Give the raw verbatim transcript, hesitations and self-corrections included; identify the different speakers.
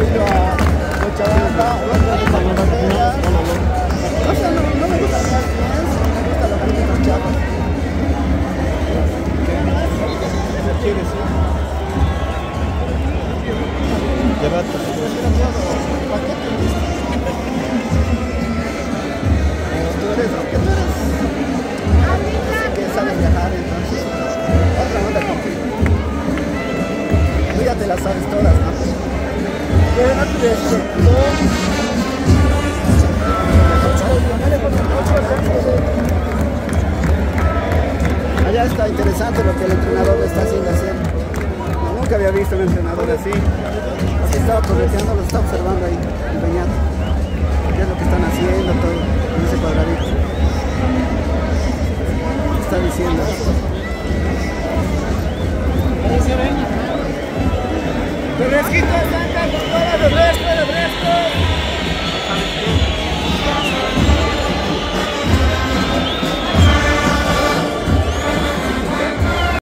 Speaker 1: ido a Cochabamba, otro de San Bartella. O sea, no, no me gusta más bien, me gusta la gente con chapas. ¿Qué quieres? Llévate. Paquete listo. Tú eres, ¿qué tú eres? Que sabes viajar, entonces. Otra onda contigo. Tú ya te las sabes todas, ¿no? Pero no te ves. Allá está interesante lo que el entrenador le está haciendo hacer. Nunca había visto un entrenador así. Así estaba correteando, lo está observando ahí, empeñado. ¿Qué es lo que están haciendo? Todo en ese cuadradito. ¿Qué está diciendo? ¡Refresquito, Santa! ¡Con todo el refresco, refresco!